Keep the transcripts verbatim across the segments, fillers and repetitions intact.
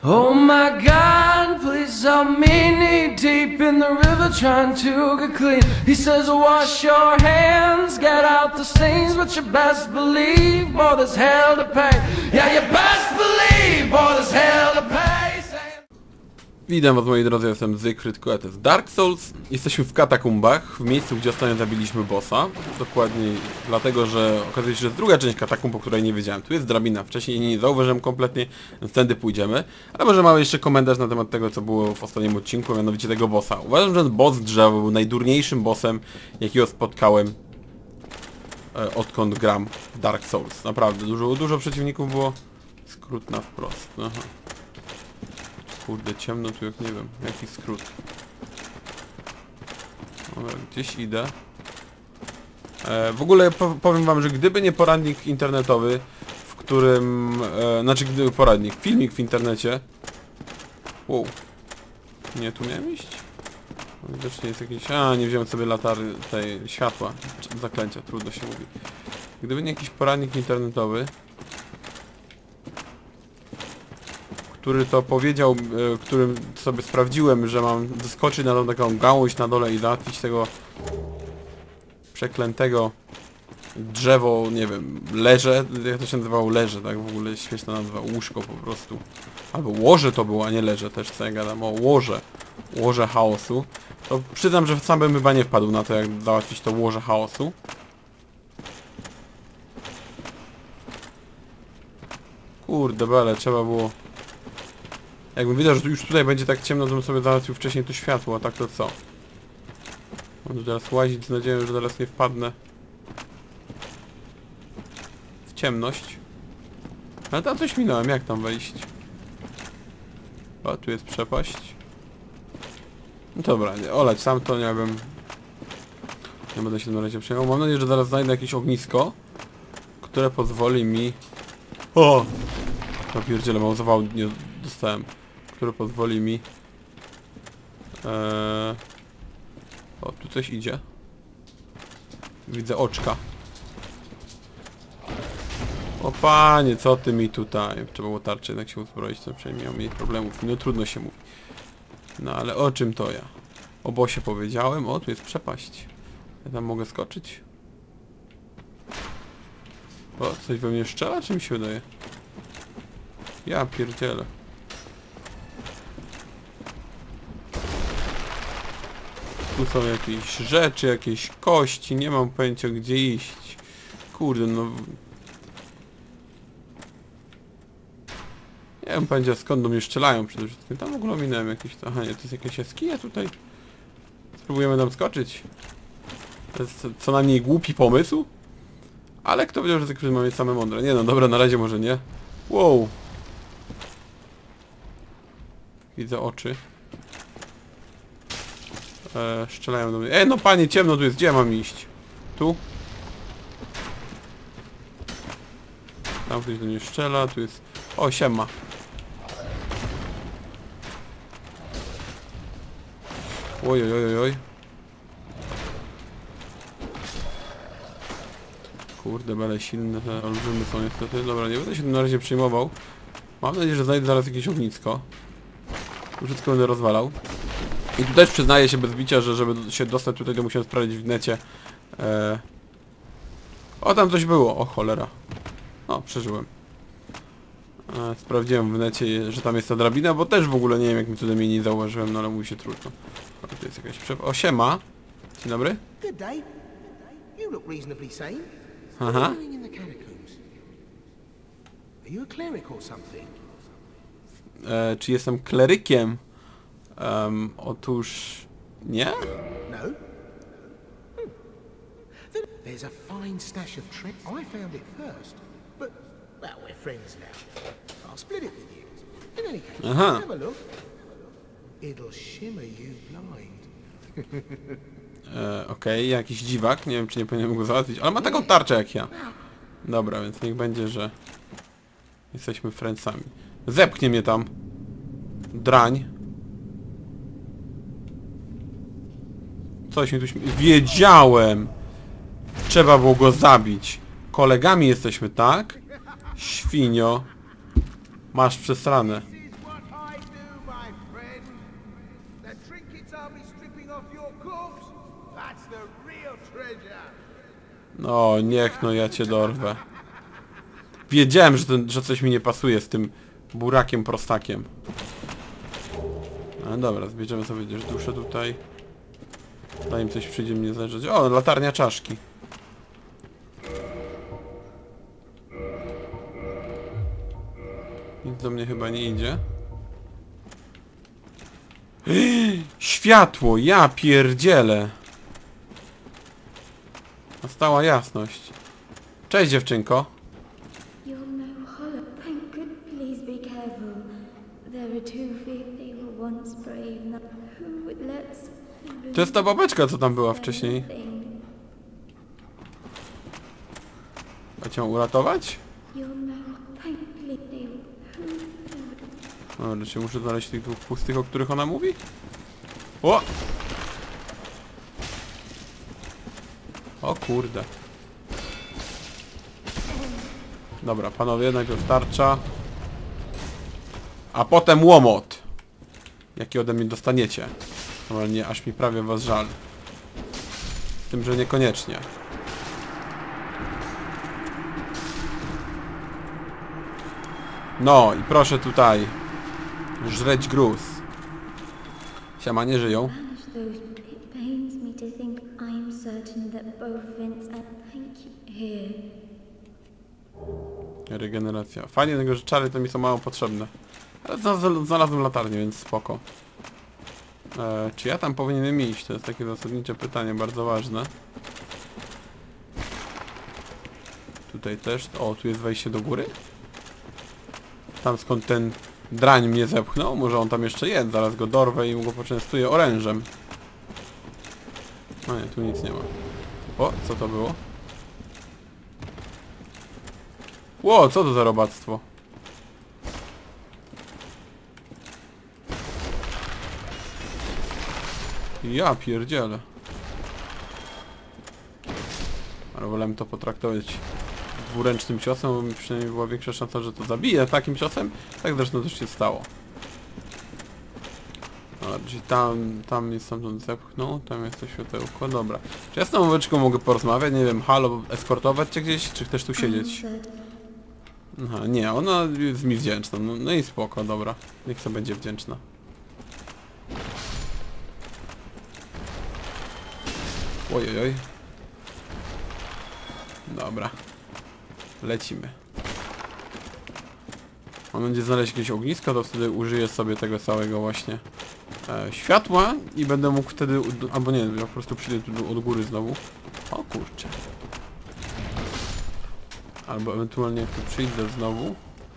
Oh my God, please help me knee deep in the river trying to get clean. He says wash your hands, get out the stains, but you best believe, boy, there's hell to pay. Yeah, you best believe, boy, there's hell to pay. Witam was, moi drodzy, jestem Zygfryd, to jest Dark Souls. Jesteśmy w katakumbach, w miejscu, gdzie ostatnio zabiliśmy bossa. Dokładniej dlatego, że okazuje się, że jest druga część katakumb, o której nie wiedziałem. Tu jest drabina, wcześniej nie zauważyłem kompletnie, więc tędy pójdziemy. Ale może mamy jeszcze komentarz na temat tego, co było w ostatnim odcinku, mianowicie tego bossa. Uważam, że ten boss drzewa był najdurniejszym bossem, jakiego spotkałem e, odkąd gram w Dark Souls. Naprawdę, dużo, dużo przeciwników było. Skrót na wprost. Aha. Kurde, ciemno tu jak nie wiem, jaki skrót. Dobra, gdzieś idę. E, w ogóle powiem wam, że gdyby nie poradnik internetowy, w którym... E, znaczy gdyby poradnik, filmik w internecie... Wow. Nie, tu miałem iść? No, widocznie jest jakiś... A, nie wziąłem sobie latary tej światła. Zaklęcia, trudno się mówi. Gdyby nie jakiś poradnik internetowy, który to powiedział, y, którym sobie sprawdziłem, że mam doskoczyć na tą taką gałąź na dole i załatwić tego przeklętego drzewo, nie wiem, leże, jak to się nazywało, leże, tak, w ogóle śmieszna nazwa, łóżko po prostu. Albo łoże to było, a nie leże, też co ja gadam, o łoże, łoże chaosu. To przyznam, że sam bym chyba nie wpadł na to, jak załatwić to łoże chaosu. Kurde bele, trzeba było... Jakbym wiedział, że już tutaj będzie tak ciemno, to bym sobie załatwił wcześniej to światło, a tak to co? Mam tu teraz łazić z nadzieją, że teraz nie wpadnę w ciemność. Ale tam coś minąłem, jak tam wejść? O, tu jest przepaść. No dobra, nie, olać, sam to nie wiem. Nie będę się na razie przejmował. Mam nadzieję, że zaraz znajdę jakieś ognisko, które pozwoli mi... O! No pierdziele, mało zawału nie dostałem. Które pozwoli mi... Eee... O, tu coś idzie. Widzę oczka. O panie, co ty mi tutaj? Trzeba było tarczę jednak się uzbroić, to przynajmniej miał mniej problemów. No trudno się mówi. No ale o czym to ja? O bosie powiedziałem. O, tu jest przepaść. Ja tam mogę skoczyć? O, coś we mnie strzela, czy mi się wydaje? Ja pierdzielę. Tu są jakieś rzeczy, jakieś kości, nie mam pojęcia gdzie iść. Kurde, no... Nie mam pojęcia skąd do mnie strzelają przede wszystkim. Tam w ogóle minąłem jakieś... Aha, nie, to jest jakaś jaskinia tutaj. Spróbujemy tam skoczyć. To jest co najmniej głupi pomysł. Ale kto wiedział, że zakryty mamy same mądre. Nie no, dobra, na razie może nie. Wow. Widzę oczy. Eee, strzelają do mnie. E, no panie, ciemno tu jest. Gdzie mam iść? Tu? Tam ktoś do mnie strzela. Tu jest... O, siema. Oj, oj, oj, oj. Kurde, bele silne te olbrzymy są niestety. Dobra, nie będę się tym na razie przejmował. Mam nadzieję, że znajdę zaraz jakieś ognisko. Wszystko będę rozwalał. I tu też przyznaję się bez bicia, że żeby się dostać tutaj, to musiałem sprawdzić w necie. Eee... O, tam coś było. O, cholera. O, przeżyłem. Eee, sprawdziłem w necie, że tam jest ta drabina, bo też w ogóle nie wiem, jak mi cudem jej nie zauważyłem, no ale mówi się trudno. O, tu jest jakaś przep... O, siema. Dzień dobry. Good day. You look reasonably sane. Aha. What are you doing in the catacombs? Are you a cleric or something? Eee, czy jestem klerykiem? Um, otóż... Nie? No? Hmm. Then there's a fine stash of tre... I found it first. But, well, we're friends now. I'll split it with you. In any case, Aha. have a look. It'll shimmer you blind. Eee, Okej, okay. Jakiś dziwak. Nie wiem, czy nie powinienem go załatwić, ale ma taką tarczę jak ja. Dobra, więc niech będzie, że... Jesteśmy friendsami. Zepchnie mnie tam. Drań. Coś mi tu śmie... Wiedziałem! Trzeba było go zabić. Kolegami jesteśmy, tak? Świnio. Masz przesrane. No, niech no, ja cię dorwę. Wiedziałem, że, ten, że coś mi nie pasuje z tym burakiem prostakiem. No dobra, zbierzemy sobie też duszę tutaj. Zanim coś przyjdzie mnie zależeć. O, latarnia czaszki. Nic do mnie chyba nie idzie. Światło! Ja pierdzielę! Nastała jasność. Cześć, dziewczynko. You're no hollow. Thank good. Please be careful. There are two feet. They were once brave. Now who would let... To jest ta babeczka, co tam była wcześniej. A cię uratować? You're no... Thank please. Dobra, czy muszę znaleźć tych dwóch pustych, o których ona mówi? O! O kurde. Dobra, panowie, najpierw tarcza. A potem łomot. Jaki ode mnie dostaniecie. Normalnie aż mi prawie was żal. Z tym, że niekoniecznie. No i proszę tutaj żreć gruz. Siema, nie żyją. It pains me to think I'm certain that both Vince and thank you here. Regeneracja. Fajnie tego, że czary to mi są mało potrzebne. Ale znalazłem, znalazłem latarnię, więc spoko. E, czy ja tam powinienem iść? To jest takie zasadnicze pytanie, bardzo ważne. Tutaj też. O, tu jest wejście do góry? Tam skąd ten drań mnie zepchnął? Może on tam jeszcze jest? Zaraz go dorwę i go poczęstuję orężem. No nie, tu nic nie ma. O, co to było? Ło, co to za robactwo? Ja pierdzielę. Ale wolałem to potraktować dwuręcznym ciosem, bo mi przynajmniej była większa szansa, że to zabije takim ciosem. Tak zresztą też się stało. Dobra, czyli tam, tam jest stamtąd zepchnął, tam jest to światełko, dobra. Czy ja z tą łóweczką mogę porozmawiać? Nie wiem, halo, eskortować cię gdzieś, czy chcesz tu siedzieć? Aha, nie, ona jest mi wdzięczna, no, no i spoko, dobra. Niech sobie będzie wdzięczna. Ojojoj. Dobra. Lecimy. Mam nadzieję znaleźć jakieś ognisko, to wtedy użyję sobie tego całego właśnie e, światła i będę mógł wtedy, albo nie, ja po prostu przyjdę tu od góry znowu. O kurczę. Albo ewentualnie jak tu przyjdę znowu,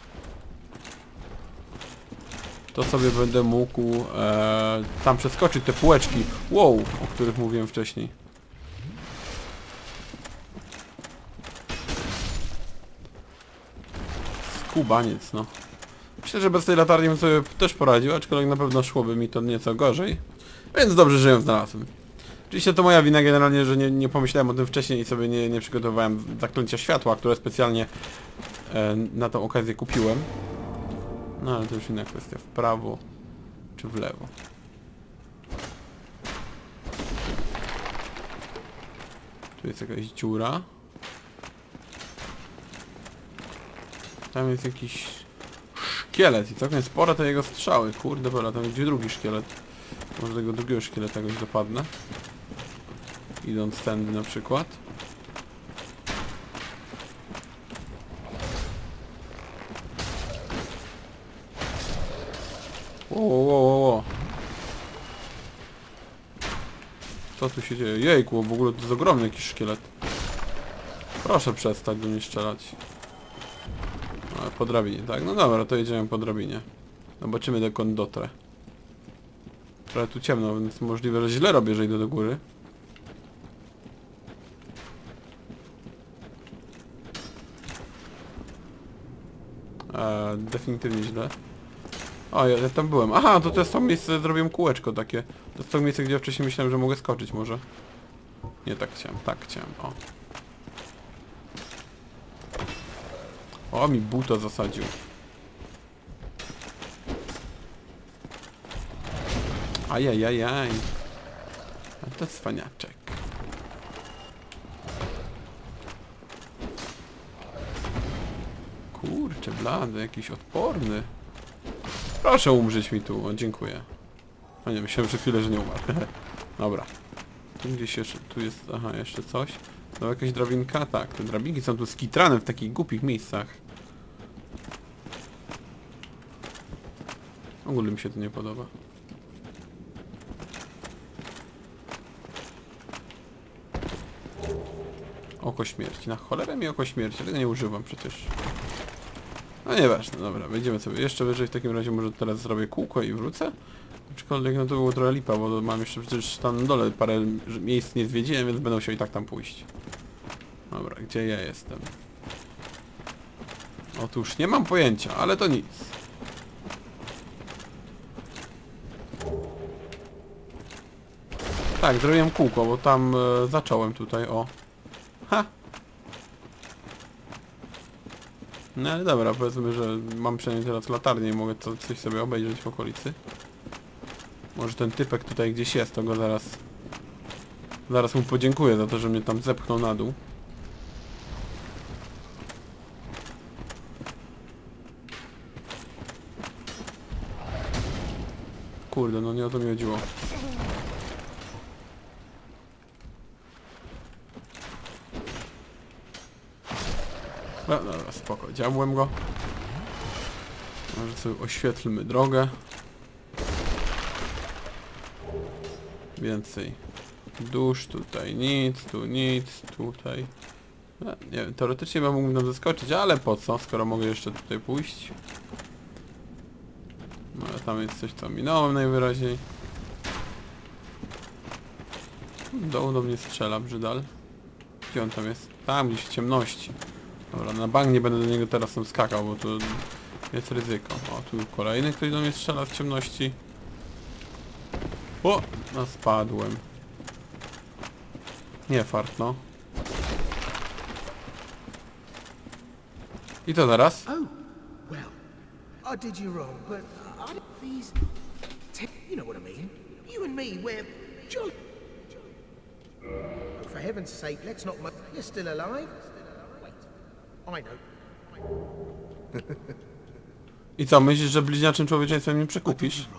to sobie będę mógł e, tam przeskoczyć te półeczki, wow, o których mówiłem wcześniej. Skubaniec, no. Myślę, że bez tej latarni bym sobie też poradził, aczkolwiek na pewno szłoby mi to nieco gorzej. Więc dobrze, że ją znalazłem. Oczywiście to moja wina generalnie, że nie, nie pomyślałem o tym wcześniej i sobie nie, nie przygotowałem zaklęcia światła, które specjalnie e, na tą okazję kupiłem. No ale to już inna kwestia. W prawo czy w lewo. Tu jest jakaś dziura. Tam jest jakiś szkielet i całkiem spore te jego strzały. Kurde, dobra, tam gdzie drugi szkielet. Może tego drugiego szkieleta jakoś dopadnę. Idąc tędy na przykład. Wo, wo, wo, wo. Co tu się dzieje? Jejku, w ogóle to jest ogromny jakiś szkielet. Proszę przestać do mnie strzelać. Ale po drabinie, tak? No dobra, to jedziemy po drabinie. Zobaczymy dokąd dotrę. Trochę tu ciemno, więc możliwe, że źle robię, że idę do góry. Eee, definitywnie źle. O, ja, ja tam byłem. Aha, to to jest to miejsce, zrobiłem kółeczko takie. To jest to miejsce, gdzie wcześniej myślałem, że mogę skoczyć może. Nie, tak chciałem, tak chciałem, o. O, mi buta zasadził. Ajajajaj. A to cwaniaczek. blady, jakiś odporny. Proszę umrzeć mi tu, o, dziękuję. A nie, myślałem przez chwilę, że nie umarł. Dobra. Tu gdzieś jeszcze, tu jest, aha, jeszcze coś. No jakaś drabinka? Tak, te drabinki są tu skitrane w takich głupich miejscach. Ogólnie mi się to nie podoba. Oko śmierci. Na cholerę mi oko śmierci, tego nie używam przecież. No nieważne, dobra, wejdziemy sobie jeszcze wyżej, w takim razie może teraz zrobię kółko i wrócę. Aczkolwiek no to było trochę lipa, bo mam jeszcze przecież tam na dole parę miejsc nie zwiedziłem, więc będę musiał i tak tam pójść. Dobra, gdzie ja jestem? Otóż nie mam pojęcia, ale to nic. Tak, zrobiłem kółko, bo tam e, zacząłem tutaj, o. Ha! No ale dobra, powiedzmy, że mam przynajmniej teraz latarnię i mogę to coś sobie obejrzeć w okolicy. Może ten typek tutaj gdzieś jest, to go zaraz... Zaraz mu podziękuję za to, że mnie tam zepchnął na dół. Kurde, no nie o to mi chodziło. No dobra, spoko, dziabłem go. Może sobie oświetlmy drogę. Więcej dusz, tutaj nic, tu nic, tutaj... No, nie wiem, teoretycznie bym mógł nam zaskoczyć, ale po co, skoro mogę jeszcze tutaj pójść. No ale tam jest coś, co minąłem najwyraźniej. Dołu do mnie strzela brzydal. Gdzie on tam jest? Tam gdzieś w ciemności. Dobra, na bank nie będę do niego teraz tam skakał, bo to jest ryzyko. O, tu kolejny ktoś do mnie strzela w ciemności. O! No spadłem. Nie fart, no. I to zaraz? Oh, well, I did you wrong, but I don't these... You know what I mean? You and me, we're jolly. Oh, for heaven's sake, let's not... You're still alive? Wait, I know. I co, myślisz, że bliźniaczym człowieczeństwem mnie przekupisz?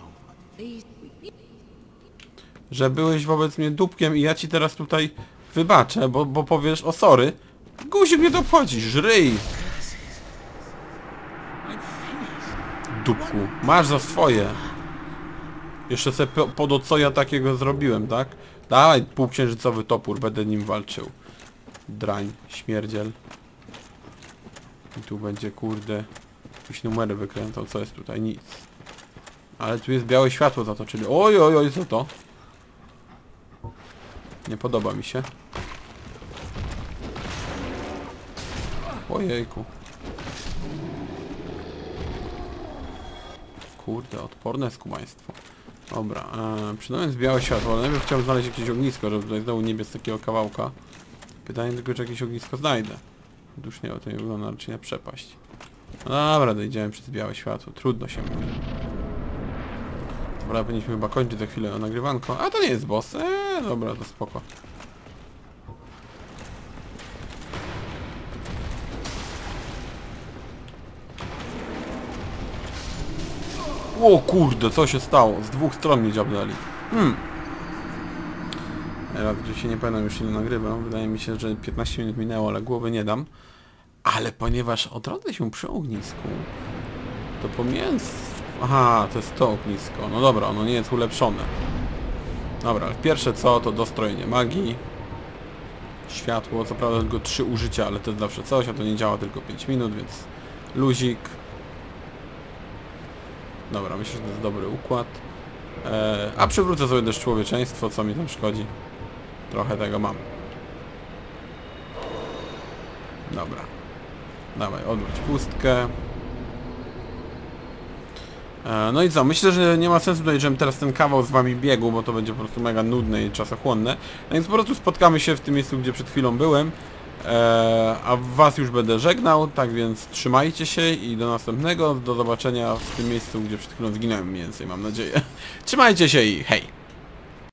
Że byłeś wobec mnie dupkiem i ja ci teraz tutaj wybaczę, bo, bo powiesz o sorry. Guzik mnie to obchodzi, żryj! Dupku, masz za swoje. Jeszcze sobie po, po do co ja takiego zrobiłem, tak? Dawaj półksiężycowy topór, będę nim walczył. Drań, śmierdziel. I tu będzie, kurde, jakieś numery wykręcał, co jest tutaj? Nic. Ale tu jest białe światło za to, czyli... Oj, oj, oj, co to? Nie podoba mi się. Ojejku. Kurde, odporne skumaństwo. Dobra, e, przynajmniej białe światło, ale najpierw chciałem znaleźć jakieś ognisko, żeby tutaj znowu nie bez takiego kawałka. Pytanie tylko, czy jakieś ognisko znajdę. Otóż nie, to nie wygląda raczej na przepaść. No dobra, dojdziemy przez białe światło, trudno się mówi. Dobra, powinniśmy chyba kończyć za chwilę nagrywanko. A to nie jest boss, eee, dobra, to spoko. O kurde, co się stało? Z dwóch stron mnie dziabnęli. Hmm. Raz, że się nie pamiętam, już ile nagrywam. Wydaje mi się, że piętnaście minut minęło, ale głowy nie dam. Ale ponieważ odrodzę się przy ognisku, to pomiędzy... Aha, to jest to ognisko. No dobra, ono nie jest ulepszone. Dobra, ale pierwsze co, to dostrojenie magii. Światło, co prawda tylko trzy użycia, ale to jest zawsze coś, a to nie działa tylko pięć minut, więc luzik. Dobra, myślę, że to jest dobry układ. Eee, a przywrócę sobie też człowieczeństwo, co mi tam szkodzi. Trochę tego mam. Dobra. Dawaj, odwróć pustkę. E, no i co? Myślę, że nie ma sensu tutaj, żebym teraz ten kawał z wami biegł, bo to będzie po prostu mega nudne i czasochłonne. No więc po prostu spotkamy się w tym miejscu, gdzie przed chwilą byłem. E, a was już będę żegnał, tak więc trzymajcie się i do następnego. Do zobaczenia w tym miejscu, gdzie przed chwilą zginąłem mniej więcej, mam nadzieję. Trzymajcie się i hej!